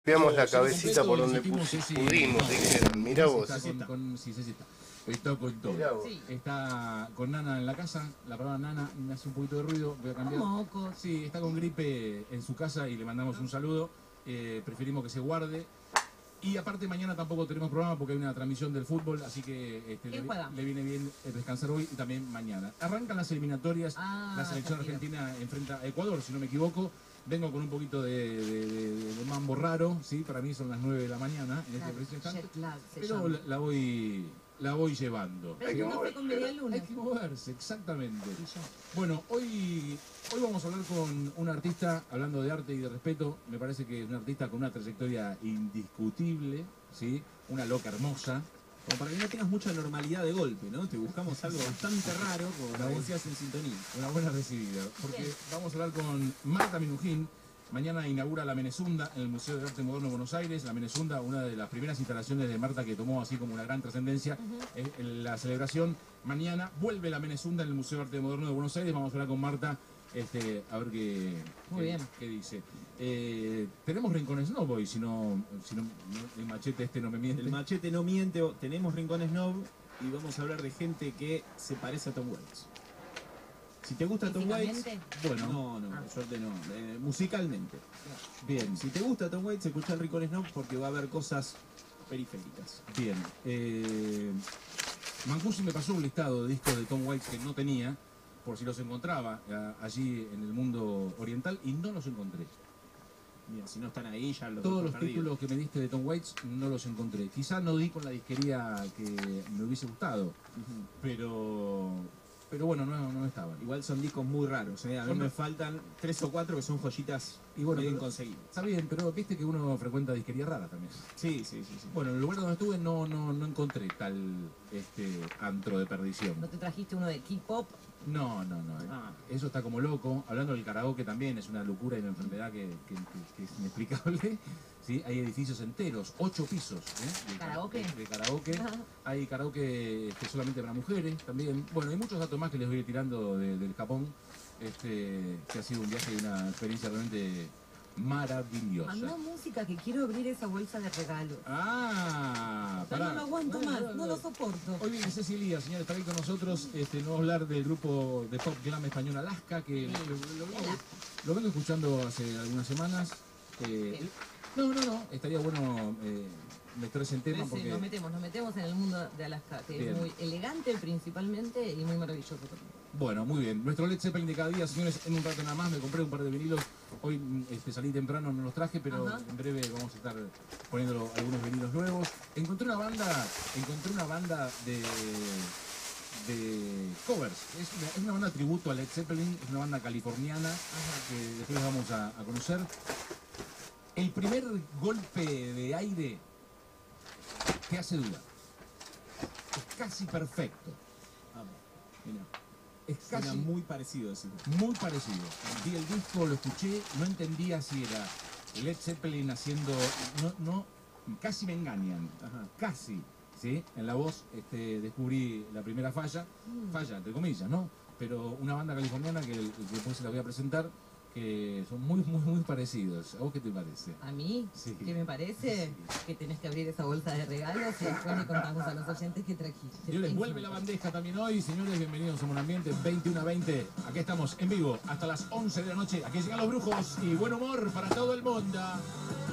Veamos la cabecita por donde pudimos, dijeron. Mirá vos. Sí, está. Está con todo. Sí. Está con Nana en la casa. La palabra Nana me hace un poquito de ruido. Voy a cambiar. Mocos. Sí, está con gripe en su casa y le mandamos un saludo. Preferimos que se guarde. Y aparte mañana tampoco tenemos programa porque hay una transmisión del fútbol, así que le viene bien descansar hoy y también mañana. Arrancan las eliminatorias, la selección argentina enfrenta a Ecuador, si no me equivoco. Vengo con un poquito de mambo raro, ¿sí? Para mí son las 9 de la mañana en este preciso instante, pero la voy llevando. Pero ¿sí? No fue con media luna. Hay que moverse, exactamente. Bueno, hoy vamos a hablar con un artista, hablando de arte y de respeto. Me parece que es un artista con una trayectoria indiscutible, ¿sí? Una loca hermosa. Como para que no tengas mucha normalidad de golpe, ¿no? Te buscamos algo bastante raro, como la decías en sintonía. Una buena recibida, porque vamos a hablar con Marta Minujín. Mañana inaugura la Menezunda en el Museo de Arte Moderno de Buenos Aires. La Menezunda, una de las primeras instalaciones de Marta que tomó así como una gran trascendencia en la celebración. Mañana vuelve la Menezunda en el Museo de Arte Moderno de Buenos Aires. Vamos a hablar con Marta a ver qué dice. Tenemos Rincón Snob hoy, si no el machete no me miente. El machete no miente, tenemos Rincón Snob y vamos a hablar de gente que se parece a Tom Waits. Si te gusta Tom Waits, bueno, no, por suerte no, musicalmente. Bien, si te gusta Tom Waits, escucha el Rincón Snob porque va a haber cosas periféricas. Bien, Mancusi me pasó un listado de discos de Tom Waits que no tenía, por si los encontraba allí en el mundo oriental, y no los encontré. Mira, si no están ahí ya los todos los títulos que me diste de Tom Waits no los encontré. Quizás no di con la disquería que me hubiese gustado, pero bueno, no estaban. Igual son discos muy raros, A mí me faltan 3 o 4 que son joyitas bien conseguidas. Está bien, pero viste que uno frecuenta disquería rara también. Sí. Bueno, en el lugar donde estuve no encontré tal antro de perdición. ¿No te trajiste uno de K-pop? No. Eso está como loco. Hablando del karaoke también, es una locura y una enfermedad que es inexplicable. ¿Sí? Hay edificios enteros, 8 pisos de karaoke. Hay karaoke solamente para mujeres también. Bueno, hay muchos datos más que les voy a ir tirando del Japón, que ha sido un viaje y una experiencia realmente maravillosa. Mandá música, que quiero abrir esa bolsa de regalos. Pará. No lo aguanto más, no lo soporto. Hoy viene Ceci Elías, señora, está aquí con nosotros. Nos va a hablar del grupo de pop glam español Alaska, que lo vengo escuchando hace algunas semanas. No, estaría bueno meterse en tema porque... Nos metemos en el mundo de Alaska, que es muy elegante principalmente y muy maravilloso también. Bueno, muy bien. Nuestro Led Zeppelin de cada día, señores, en un rato nada más. Me compré un par de vinilos. Hoy salí temprano, no los traje, pero en breve vamos a estar poniendo algunos vinilos nuevos. Encontré una banda de covers. Es una banda tributo a Led Zeppelin, es una banda californiana que después vamos a conocer. El primer golpe de aire te hace dudar. Es casi perfecto. Mira. Es casi muy parecido ese. Muy parecido. Vi el disco, lo escuché, no entendía si era Led Zeppelin haciendo... casi me engañan. Casi. ¿Sí? En la voz descubrí la primera falla, entre comillas, ¿no? Pero una banda californiana que después se la voy a presentar, que son muy parecidos. ¿A vos qué te parece? ¿A mí? Sí. ¿Qué me parece? Sí. Que tenés que abrir esa bolsa de regalos y después le contamos a los oyentes que trajiste. Yo les vuelve la bandeja también hoy. Señores, bienvenidos a Un Ambiente 21 a 20. Aquí estamos en vivo hasta las 11 de la noche. Aquí llegan los brujos y buen humor para todo el mundo.